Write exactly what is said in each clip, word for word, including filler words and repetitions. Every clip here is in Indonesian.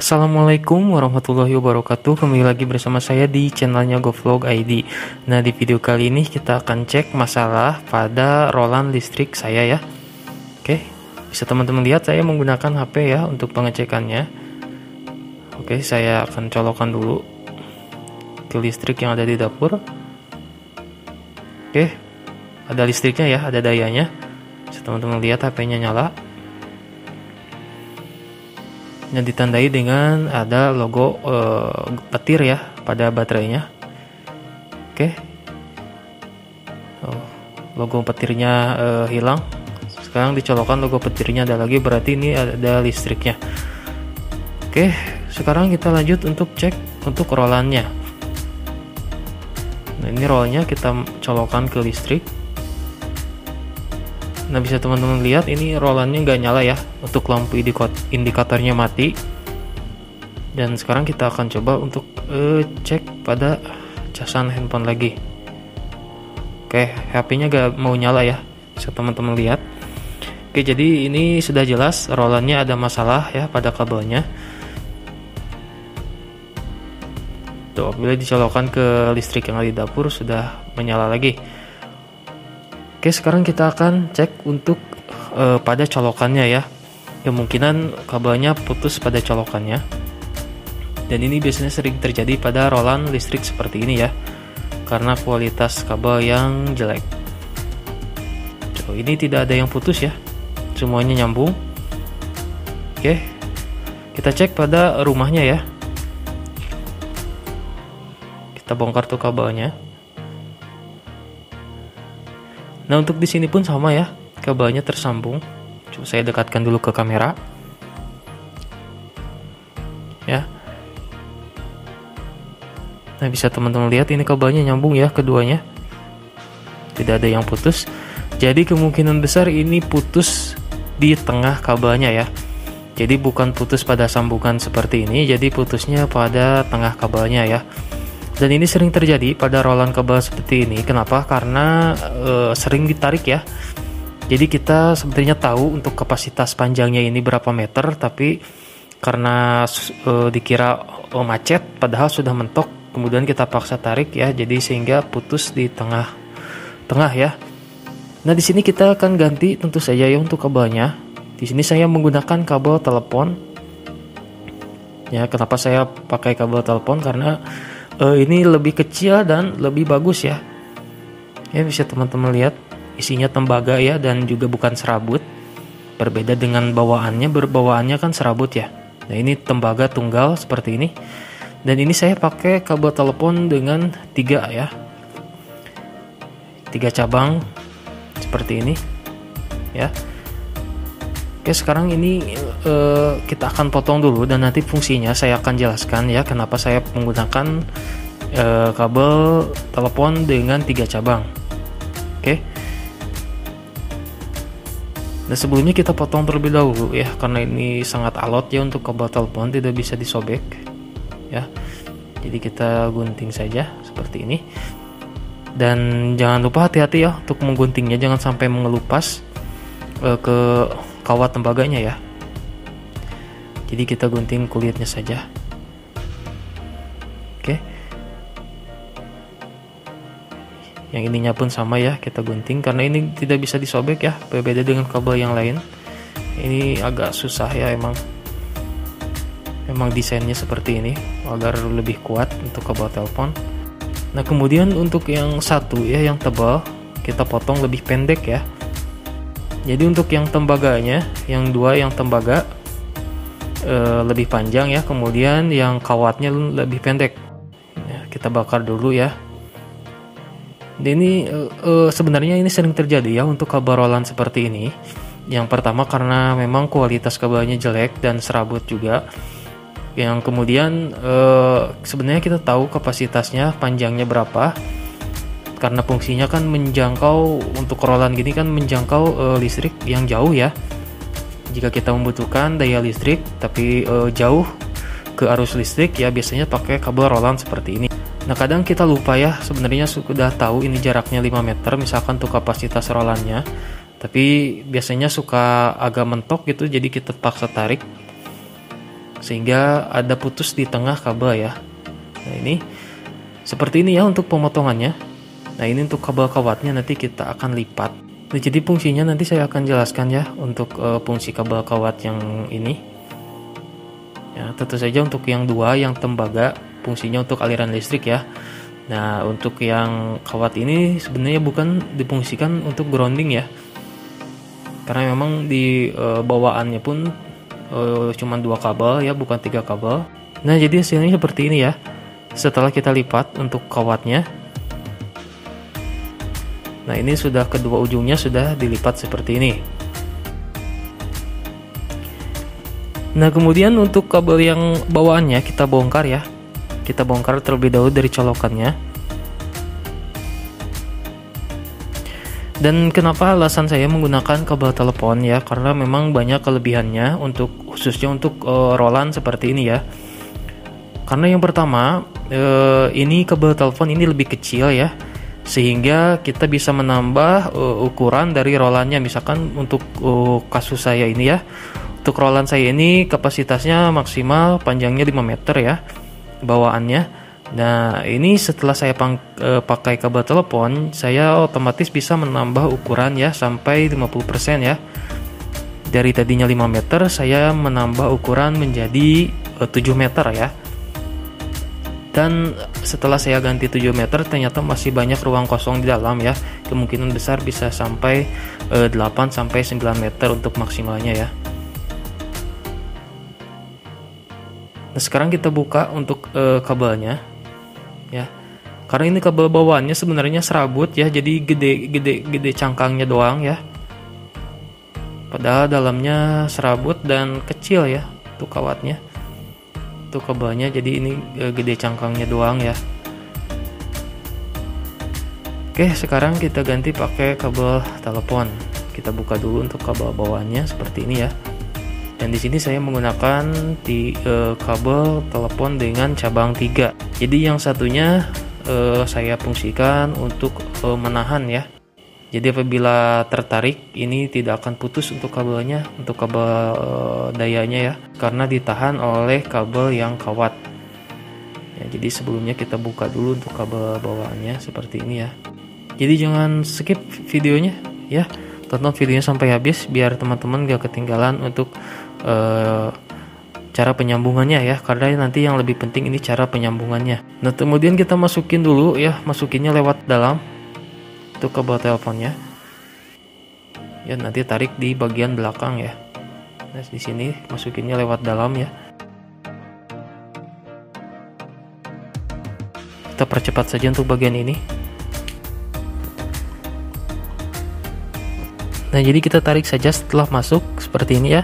Assalamualaikum warahmatullahi wabarakatuh. Kembali lagi bersama saya di channelnya GoVlog I D. Nah, di video kali ini kita akan cek masalah pada rolan listrik saya ya. Oke, bisa teman-teman lihat saya menggunakan H P ya untuk pengecekannya. Oke, saya akan colokkan dulu ke listrik yang ada di dapur. Oke, ada listriknya ya, ada dayanya. Bisa teman-teman lihat H P-nya nyala. Yang ditandai dengan ada logo uh, petir ya pada baterainya. Oke, oh, logo petirnya uh, hilang. Sekarang dicolokkan logo petirnya ada lagi, berarti ini ada listriknya. Oke, sekarang kita lanjut untuk cek untuk rolannya. Nah, ini rollnya kita colokkan ke listrik. Nah, bisa teman-teman lihat ini rolannya nggak nyala ya, untuk lampu indikatornya mati. Dan sekarang kita akan coba untuk uh, cek pada casan handphone lagi. Oke, H P-nya nggak mau nyala ya, bisa teman-teman lihat. Oke, jadi ini sudah jelas rolannya ada masalah ya pada kabelnya. Tuh, bila dicolokkan ke listrik yang ada di dapur sudah menyala lagi. Oke, sekarang kita akan cek untuk uh, pada colokannya ya. Kemungkinan kabelnya putus pada colokannya. Dan ini biasanya sering terjadi pada rolan listrik seperti ini ya, karena kualitas kabel yang jelek. So, ini tidak ada yang putus ya, semuanya nyambung. Oke, kita cek pada rumahnya ya. Kita bongkar tuh kabelnya. Nah, untuk di sini pun sama ya, kabelnya tersambung. Coba saya dekatkan dulu ke kamera. Ya. Nah, bisa teman-teman lihat ini kabelnya nyambung ya keduanya. Tidak ada yang putus. Jadi kemungkinan besar ini putus di tengah kabelnya ya. Jadi bukan putus pada sambungan seperti ini, jadi putusnya pada tengah kabelnya ya. Dan ini sering terjadi pada rolan kabel seperti ini. Kenapa? Karena e, sering ditarik ya. Jadi kita sebenarnya tahu untuk kapasitas panjangnya ini berapa meter, tapi karena e, dikira oh, macet, padahal sudah mentok, kemudian kita paksa tarik ya. Jadi sehingga putus di tengah-tengah ya. Nah, di sini kita akan ganti tentu saja ya untuk kabelnya. Di sini saya menggunakan kabel telepon. Ya, kenapa saya pakai kabel telepon? Karena Uh, ini lebih kecil dan lebih bagus ya. Ya, bisa teman-teman lihat isinya tembaga ya, dan juga bukan serabut. Berbeda dengan bawaannya, berbawaannya kan serabut ya. Nah, ini tembaga tunggal seperti ini. Dan ini saya pakai kabel telepon dengan tiga ya, tiga cabang seperti ini ya. Oke, sekarang ini uh, kita akan potong dulu, dan nanti fungsinya saya akan jelaskan ya kenapa saya menggunakan uh, kabel telepon dengan tiga cabang. Oke. Nah, sebelumnya kita potong terlebih dahulu ya, karena ini sangat alot ya untuk kabel telepon, tidak bisa disobek ya. Jadi kita gunting saja seperti ini. Dan jangan lupa hati-hati ya untuk mengguntingnya, jangan sampai mengelupas uh, ke kawat tembaganya ya. Jadi kita gunting kulitnya saja. Oke. Yang ininya pun sama ya, kita gunting karena ini tidak bisa disobek ya, berbeda dengan kabel yang lain. Ini agak susah ya, emang emang desainnya seperti ini agar lebih kuat untuk kabel telepon. Nah, kemudian untuk yang satu ya, yang tebal, kita potong lebih pendek ya. Jadi untuk yang tembaganya, yang dua yang tembaga e, lebih panjang ya, kemudian yang kawatnya lebih pendek. Ya, kita bakar dulu ya. Dan ini e, e, sebenarnya ini sering terjadi ya untuk kabel rolan seperti ini. Yang pertama karena memang kualitas kabelnya jelek dan serabut juga. Yang kemudian e, sebenarnya kita tahu kapasitasnya panjangnya berapa. Karena fungsinya kan menjangkau, untuk rolan gini kan menjangkau e, listrik yang jauh ya. Jika kita membutuhkan daya listrik tapi e, jauh ke arus listrik ya, biasanya pakai kabel rolan seperti ini. Nah, kadang kita lupa ya, sebenarnya sudah tahu ini jaraknya lima meter misalkan untuk kapasitas rolannya, tapi biasanya suka agak mentok gitu, jadi kita paksa tarik sehingga ada putus di tengah kabel ya. Nah ini seperti ini ya untuk pemotongannya. Nah ini untuk kabel kawatnya nanti kita akan lipat. Nah, jadi fungsinya nanti saya akan jelaskan ya untuk uh, fungsi kabel kawat yang ini. Ya tentu saja untuk yang dua yang tembaga fungsinya untuk aliran listrik ya. Nah untuk yang kawat ini sebenarnya bukan difungsikan untuk grounding ya, karena memang di uh, bawaannya pun uh, cuma dua kabel ya, bukan tiga kabel. Nah jadi hasilnya seperti ini ya setelah kita lipat untuk kawatnya. Nah ini sudah kedua ujungnya sudah dilipat seperti ini. Nah kemudian untuk kabel yang bawaannya kita bongkar ya. Kita bongkar terlebih dahulu dari colokannya. Dan kenapa alasan saya menggunakan kabel telepon ya, karena memang banyak kelebihannya untuk khususnya untuk uh, Roland seperti ini ya. Karena yang pertama uh, ini kabel telepon ini lebih kecil ya, sehingga kita bisa menambah uh, ukuran dari rolannya. Misalkan untuk uh, kasus saya ini ya, untuk rolan saya ini kapasitasnya maksimal panjangnya lima meter ya bawaannya. Nah ini setelah saya pang, uh, pakai kabel telepon, saya otomatis bisa menambah ukuran ya sampai lima puluh persen ya. Dari tadinya lima meter saya menambah ukuran menjadi uh, tujuh meter ya. Dan setelah saya ganti tujuh meter ternyata masih banyak ruang kosong di dalam ya. Kemungkinan besar bisa sampai e, delapan sampai sembilan meter untuk maksimalnya ya. Nah, sekarang kita buka untuk e, kabelnya ya. Karena ini kabel bawaannya sebenarnya serabut ya, jadi gede-gede gede cangkangnya doang ya. Padahal dalamnya serabut dan kecil ya untuk kawatnya. Untuk kabelnya, jadi ini e, gede cangkangnya doang ya. Oke, sekarang kita ganti pakai kabel telepon. Kita buka dulu untuk kabel bawaannya seperti ini ya. Dan di sini saya menggunakan di e, kabel telepon dengan cabang tiga. Jadi yang satunya e, saya fungsikan untuk e, menahan ya. Jadi apabila tertarik ini tidak akan putus untuk kabelnya, untuk kabel e, dayanya ya, karena ditahan oleh kabel yang kawat. Ya, jadi sebelumnya kita buka dulu untuk kabel bawaannya seperti ini ya. Jadi jangan skip videonya ya, tonton videonya sampai habis biar teman-teman gak ketinggalan untuk e, cara penyambungannya ya, karena nanti yang lebih penting ini cara penyambungannya. Nah kemudian kita masukin dulu ya, masukinnya lewat dalam untuk kabel teleponnya ya, nanti tarik di bagian belakang ya. Nah di sini masukinnya lewat dalam ya. Kita percepat saja untuk bagian ini. Nah jadi kita tarik saja setelah masuk seperti ini ya.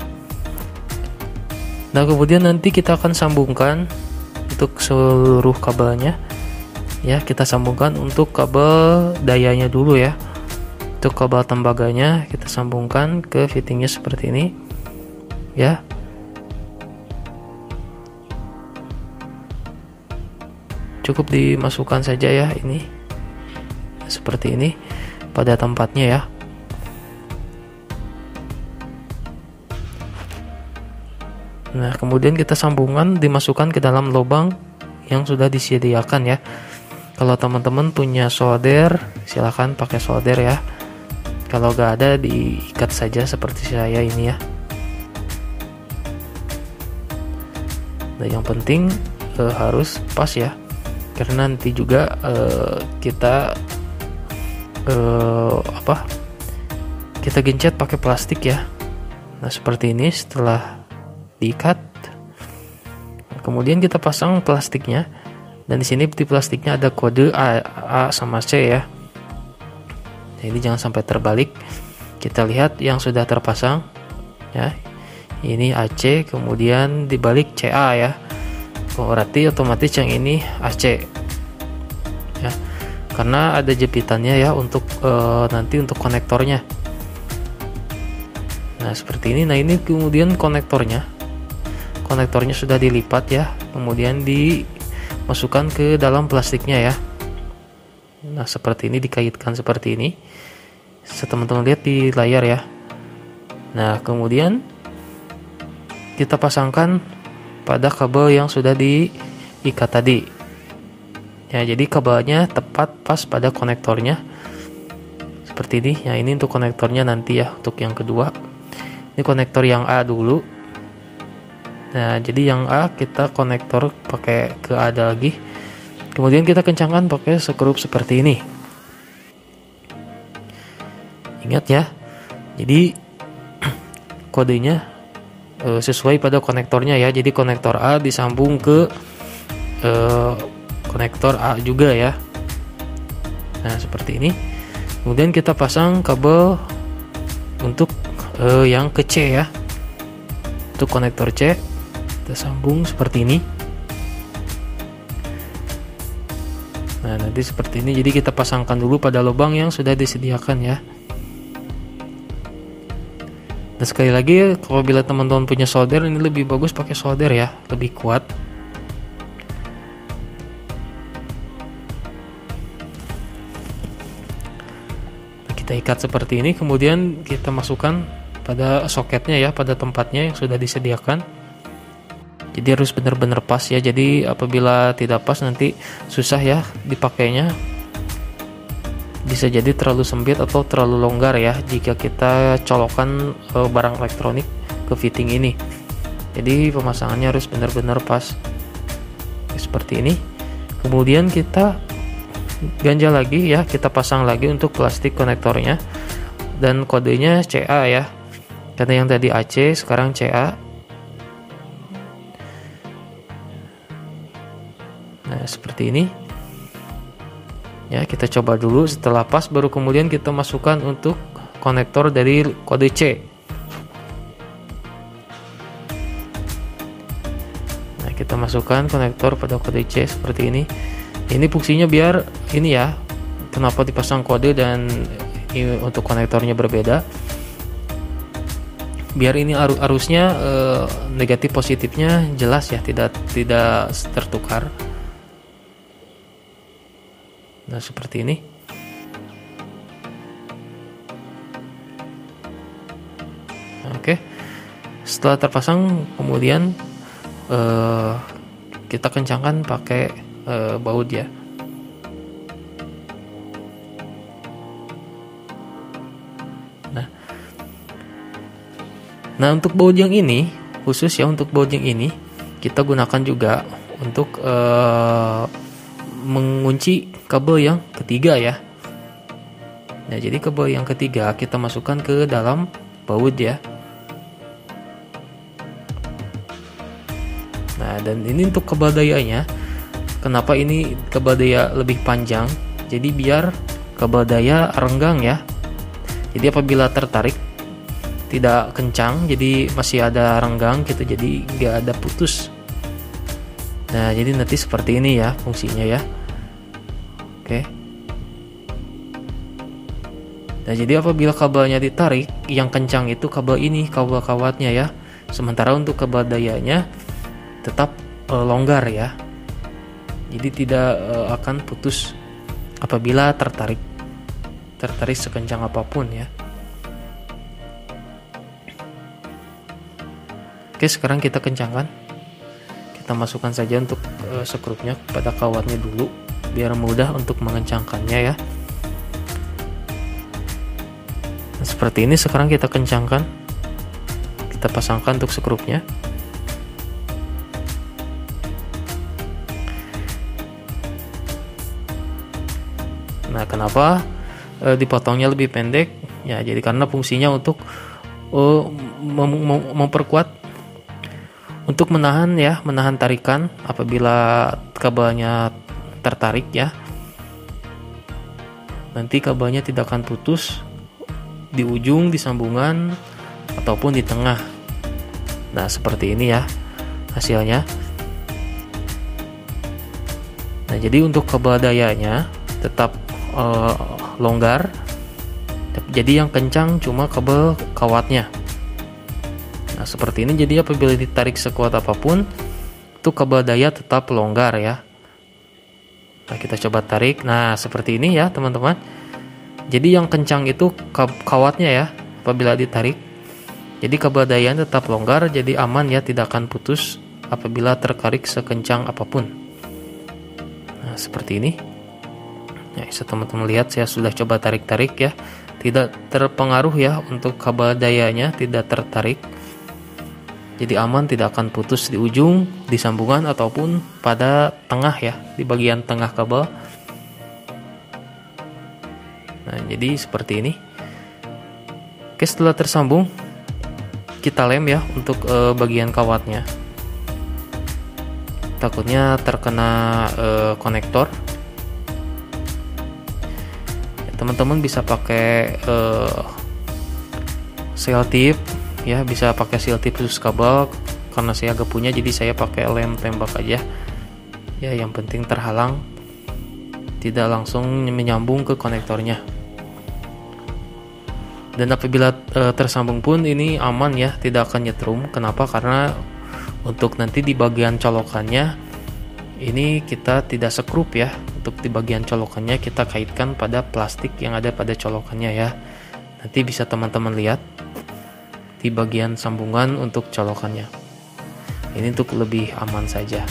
Nah kemudian nanti kita akan sambungkan untuk seluruh kabelnya ya. Kita sambungkan untuk kabel dayanya dulu ya. Untuk kabel tembaganya kita sambungkan ke fittingnya seperti ini ya. Cukup dimasukkan saja ya, ini seperti ini pada tempatnya ya. Nah kemudian kita sambungan dimasukkan ke dalam lubang yang sudah disediakan ya. Kalau teman-teman punya solder, silahkan pakai solder ya. Kalau gak ada, diikat saja seperti saya ini ya. Nah, yang penting eh, harus pas ya, karena nanti juga eh, kita eh, apa? Kita gencet pakai plastik ya. Nah seperti ini setelah diikat. Kemudian kita pasang plastiknya. Dan di sini di plastiknya ada kode A, A sama C ya. Jadi jangan sampai terbalik. Kita lihat yang sudah terpasang ya. Ini A C, kemudian dibalik C A ya. Berarti otomatis yang ini A C. Ya. Karena ada jepitannya ya untuk e, nanti untuk konektornya. Nah, seperti ini. Nah, ini kemudian konektornya. Konektornya sudah dilipat ya. Kemudian di masukkan ke dalam plastiknya ya. Nah seperti ini, dikaitkan seperti ini. Teman-teman lihat di layar ya. Nah kemudian kita pasangkan pada kabel yang sudah diikat tadi. Ya, jadi kabelnya tepat pas pada konektornya seperti ini. Ya, ini untuk konektornya nanti ya, untuk yang kedua. Ini konektor yang A dulu. Nah, jadi yang A kita konektor pakai ke A lagi. Kemudian kita kencangkan pakai skrup seperti ini. Ingat ya. Jadi kodenya e, sesuai pada konektornya ya. Jadi konektor A disambung ke e, konektor A juga ya. Nah, seperti ini. Kemudian kita pasang kabel untuk e, yang ke C ya. Untuk konektor C kita sambung seperti ini. Nah, nanti seperti ini. Jadi kita pasangkan dulu pada lubang yang sudah disediakan ya. Dan sekali lagi, apabila teman-teman punya solder, ini lebih bagus pakai solder ya, lebih kuat. Nah, kita ikat seperti ini, kemudian kita masukkan pada soketnya ya, pada tempatnya yang sudah disediakan. Jadi harus benar-benar pas ya. Jadi apabila tidak pas nanti susah ya dipakainya. Bisa jadi terlalu sempit atau terlalu longgar ya jika kita colokkan e, barang elektronik ke fitting ini. Jadi pemasangannya harus benar-benar pas seperti ini. Kemudian kita ganjal lagi ya, kita pasang lagi untuk plastik konektornya dan kodenya C A ya, karena yang tadi A C sekarang C A. Nah, seperti ini. Ya, kita coba dulu, setelah pas baru kemudian kita masukkan untuk konektor dari kode C. Nah, kita masukkan konektor pada kode C seperti ini. Ini fungsinya biar ini ya, kenapa dipasang kode dan ini untuk konektornya berbeda. Biar ini arusnya eh, negatif positifnya jelas ya, tidak tidak tertukar. Nah, seperti ini. Oke. Setelah terpasang, kemudian uh, kita kencangkan pakai uh, baut ya. Nah. Nah, untuk baut yang ini, khusus ya untuk baut yang ini, kita gunakan juga untuk uh, mengunci kabel yang ketiga ya. Nah, jadi kabel yang ketiga kita masukkan ke dalam baut ya. Nah, dan ini untuk kabel dayanya. Kenapa ini kabel daya lebih panjang? Jadi biar kabel daya renggang ya. Jadi apabila tertarik tidak kencang, jadi masih ada renggang gitu, jadi nggak ada putus. Nah, jadi nanti seperti ini ya fungsinya ya. Oke. Nah, jadi apabila kabelnya ditarik, yang kencang itu kabel ini, kabel kawatnya ya. Sementara untuk kabel dayanya tetap e, longgar ya. Jadi tidak e, akan putus apabila tertarik. Tertarik sekencang apapun ya. Oke, sekarang kita kencangkan. Kita masukkan saja untuk e, skrupnya pada kawatnya dulu biar mudah untuk mengencangkannya ya. Nah, seperti ini sekarang kita kencangkan. Kita pasangkan untuk skrupnya. Nah, kenapa e, dipotongnya lebih pendek? Ya, jadi karena fungsinya untuk e, mem mem memperkuat, untuk menahan ya, menahan tarikan apabila kabelnya tertarik ya. Nanti kabelnya tidak akan putus di ujung, di sambungan ataupun di tengah. Nah, seperti ini ya hasilnya. Nah, jadi untuk kabel dayanya tetap uh, longgar. Jadi yang kencang cuma kabel kawatnya. Nah, seperti ini. Jadi apabila ditarik sekuat apapun, itu kabel daya tetap longgar ya. Nah, kita coba tarik. Nah, seperti ini ya teman-teman. Jadi yang kencang itu kawatnya ya apabila ditarik. Jadi kabel daya tetap longgar, jadi aman ya, tidak akan putus apabila tertarik sekencang apapun. Nah, seperti ini. Nah, bisa teman-teman lihat saya sudah coba tarik-tarik ya. Tidak terpengaruh ya untuk kabel dayanya, tidak tertarik. Jadi aman, tidak akan putus di ujung, di sambungan ataupun pada tengah ya, di bagian tengah kabel. Nah, jadi seperti ini. Oke, setelah tersambung, kita lem ya untuk e, bagian kawatnya. Takutnya terkena e, konektor. Ya, teman-teman bisa pakai e, seal tip. Ya, bisa pakai seal tip khusus kabel, karena saya agak punya jadi saya pakai lem tembak aja ya, yang penting terhalang, tidak langsung menyambung ke konektornya. Dan apabila e, tersambung pun ini aman ya, tidak akan nyetrum. Kenapa? Karena untuk nanti di bagian colokannya ini kita tidak sekrup ya, untuk di bagian colokannya kita kaitkan pada plastik yang ada pada colokannya ya. Nanti bisa teman-teman lihat di bagian sambungan untuk colokannya. Ini untuk lebih aman saja.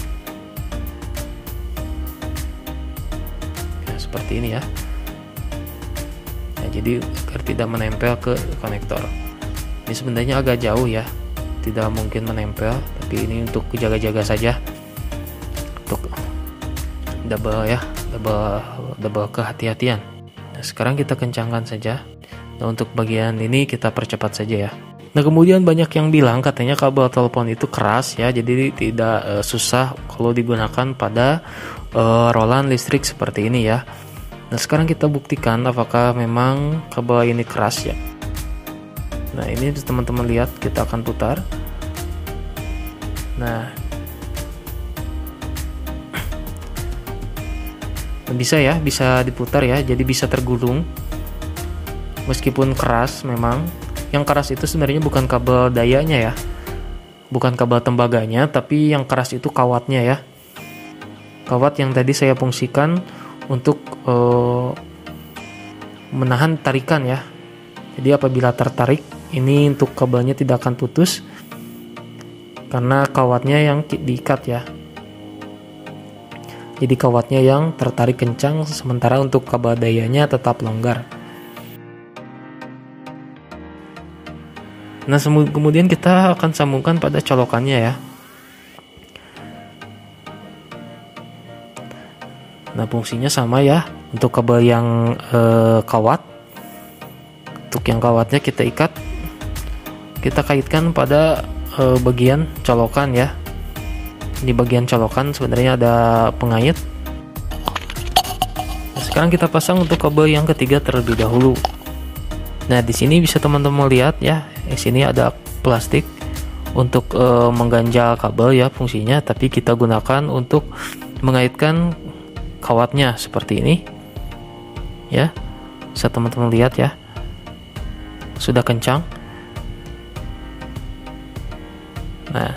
Nah, seperti ini ya. Nah, jadi agar tidak menempel ke konektor. Ini sebenarnya agak jauh ya, tidak mungkin menempel, tapi ini untuk jaga-jaga saja, untuk double ya, double double kehati-hatian. Nah, sekarang kita kencangkan saja. Nah, untuk bagian ini kita percepat saja ya. Nah, kemudian banyak yang bilang katanya kabel telepon itu keras ya, jadi tidak e, susah kalau digunakan pada e, rolan listrik seperti ini ya. Nah, sekarang kita buktikan apakah memang kabel ini keras ya. Nah, ini teman-teman lihat, kita akan putar. Nah, bisa ya, bisa diputar ya, jadi bisa tergulung meskipun keras. Memang yang keras itu sebenarnya bukan kabel dayanya ya, bukan kabel tembaganya, tapi yang keras itu kawatnya ya, kawat yang tadi saya fungsikan untuk uh, menahan tarikan ya. Jadi apabila tertarik, ini untuk kabelnya tidak akan putus karena kawatnya yang diikat ya. Jadi kawatnya yang tertarik kencang, sementara untuk kabel dayanya tetap longgar. Nah, kemudian kita akan sambungkan pada colokannya ya. Nah, fungsinya sama ya, untuk kabel yang eh, kawat, untuk yang kawatnya kita ikat, kita kaitkan pada eh, bagian colokan ya. Di bagian colokan sebenarnya ada pengait. Nah, sekarang kita pasang untuk kabel yang ketiga terlebih dahulu. Nah, di sini bisa teman-teman lihat ya, di sini ada plastik untuk e, mengganjal kabel ya fungsinya, tapi kita gunakan untuk mengaitkan kawatnya seperti ini. Ya, bisa teman-teman lihat ya, sudah kencang. Nah,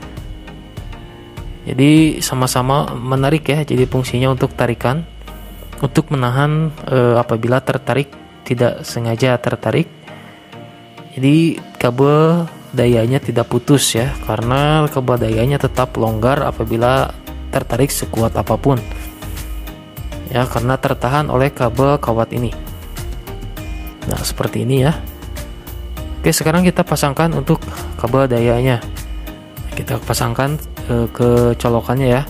jadi sama-sama menarik ya, jadi fungsinya untuk tarikan, untuk menahan e, apabila tertarik, tidak sengaja tertarik, jadi kabel dayanya tidak putus ya, karena kabel dayanya tetap longgar apabila tertarik sekuat apapun ya, karena tertahan oleh kabel kawat ini. Nah, seperti ini ya. Oke, sekarang kita pasangkan untuk kabel dayanya. Kita pasangkan e, ke colokannya ya.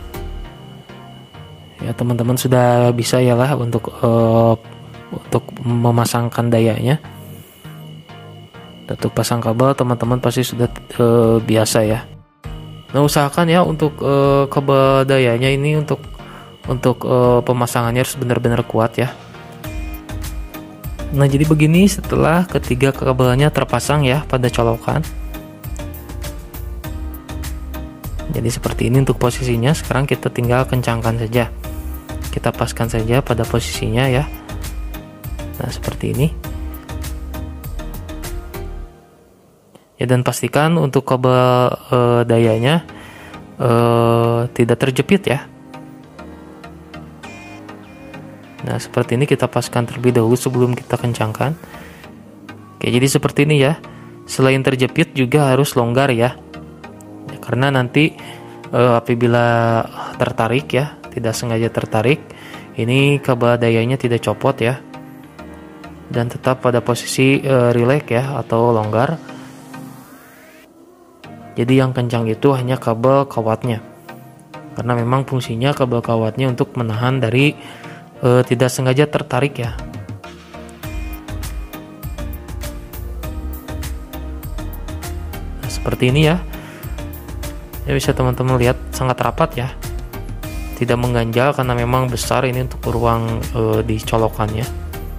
Ya, teman-teman sudah bisa ya lah untuk e, untuk memasangkan dayanya. Untuk pasang kabel teman-teman pasti sudah e, biasa ya. Nah, usahakan ya untuk e, kabel dayanya ini untuk untuk e, pemasangannya harus benar-benar kuat ya. Nah, jadi begini setelah ketiga kabelnya terpasang ya pada colokan. Jadi seperti ini untuk posisinya. Sekarang kita tinggal kencangkan saja. Kita paskan saja pada posisinya ya. Nah, seperti ini. Ya, dan pastikan untuk kabel e, dayanya e, tidak terjepit ya. Nah, seperti ini kita paskan terlebih dahulu sebelum kita kencangkan. Oke, jadi seperti ini ya. Selain terjepit juga harus longgar ya. Ya, karena nanti e, apabila tertarik ya, tidak sengaja tertarik, ini kabel dayanya tidak copot ya, dan tetap pada posisi e, rileks ya atau longgar. Jadi yang kencang itu hanya kabel kawatnya, karena memang fungsinya kabel kawatnya untuk menahan dari e, tidak sengaja tertarik ya. Nah, seperti ini ya. Ya bisa teman-teman lihat sangat rapat ya, tidak mengganjal karena memang besar ini untuk ruang e, di colokannya.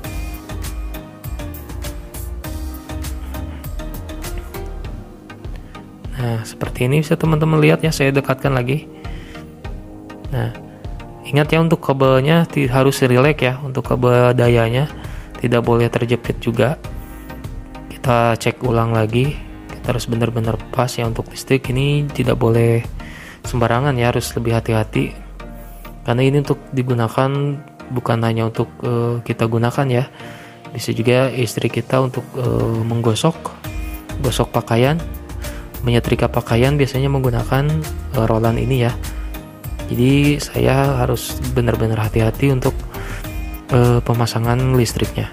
Nah seperti ini bisa teman-teman lihat ya, saya dekatkan lagi. Nah ingat ya, untuk kabelnya harus rileks ya, untuk kabel dayanya tidak boleh terjepit juga. Kita cek ulang lagi, harus benar-benar pas ya. Untuk listrik ini tidak boleh sembarangan ya, harus lebih hati-hati karena ini untuk digunakan bukan hanya untuk uh, kita gunakan ya, bisa juga istri kita untuk uh, menggosok gosok pakaian, menyetrika pakaian biasanya menggunakan uh, rolan ini ya. Jadi saya harus benar-benar hati-hati untuk uh, pemasangan listriknya,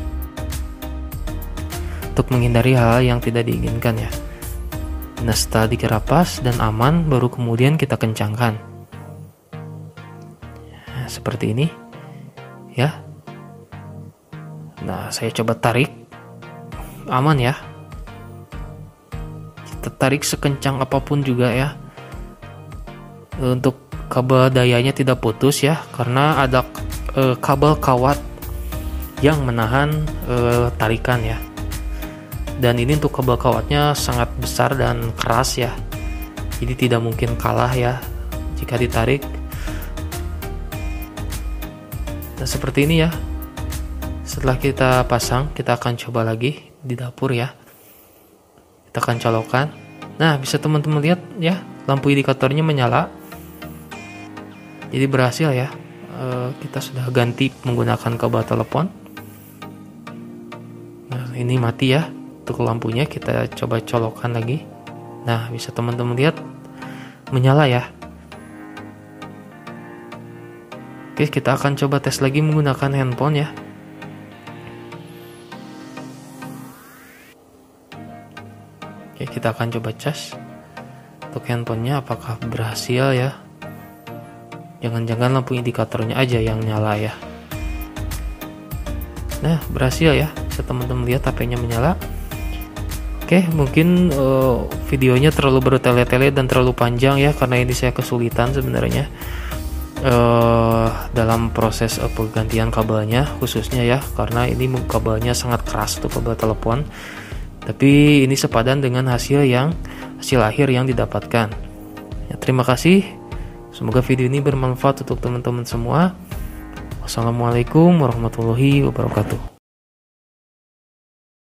untuk menghindari hal yang tidak diinginkan ya. Nah setelah dikira pas dan aman, baru kemudian kita kencangkan. Nah, seperti ini ya. Nah saya coba tarik, aman ya. Kita tarik sekencang apapun juga ya, untuk kabel dayanya tidak putus ya, karena ada e, kabel kawat yang menahan e, tarikan ya. Dan ini untuk kabel kawatnya sangat besar dan keras ya, jadi tidak mungkin kalah ya jika ditarik. Nah seperti ini ya. Setelah kita pasang, kita akan coba lagi di dapur ya, kita akan colokkan. Nah bisa teman-teman lihat ya, lampu indikatornya menyala, jadi berhasil ya. E, kita sudah ganti menggunakan kabel telepon. Nah ini mati ya. Untuk lampunya kita coba colokkan lagi. Nah bisa teman-teman lihat menyala ya. Oke, kita akan coba tes lagi menggunakan handphone ya. Oke, kita akan coba cas untuk handphonenya apakah berhasil ya. Jangan-jangan lampu indikatornya aja yang nyala ya. Nah berhasil ya, bisa teman-teman lihat H P-nya menyala. Oke, mungkin uh, videonya terlalu bertele-tele dan terlalu panjang ya, karena ini saya kesulitan sebenarnya uh, dalam proses uh, penggantian kabelnya khususnya ya, karena ini kabelnya sangat keras untuk kabel telepon. Tapi ini sepadan dengan hasil yang hasil akhir yang didapatkan. Ya, terima kasih. Semoga video ini bermanfaat untuk teman-teman semua. Wassalamualaikum warahmatullahi wabarakatuh.